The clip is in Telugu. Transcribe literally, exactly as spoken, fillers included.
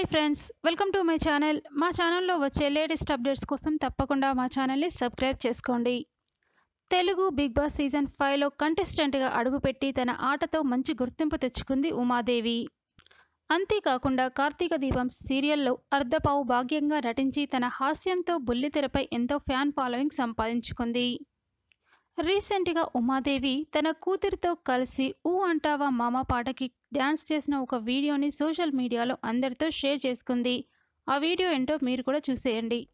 Hi friends, welcome to my channel. మా ఛానల్లో వచ్చే లేటెస్ట్ అప్డేట్స్ కోసం తప్పకుండా మా ఛానల్ని సబ్స్క్రైబ్ చేసుకోండి. తెలుగు బిగ్ బాస్ సీజన్ ఫైవ్లో కంటెస్టెంట్గా అడుగుపెట్టి తన ఆటతో మంచి గుర్తింపు తెచ్చుకుంది ఉమాదేవి. అంతేకాకుండా కార్తీక దీపం సీరియల్లో అర్ధపావు భాగ్యంగా నటించి తన హాస్యంతో బుల్లితెరపై ఎంతో ఫ్యాన్ ఫాలోయింగ్ సంపాదించుకుంది. రీసెంట్గా ఉమాదేవి తన కూతురితో కలిసి ఊ అంటావా మామ పాటకి డ్యాన్స్ చేసిన ఒక వీడియోని సోషల్ మీడియాలో అందరితో షేర్ చేసుకుంది. ఆ వీడియో ఏంటో మీరు కూడా చూసేయండి.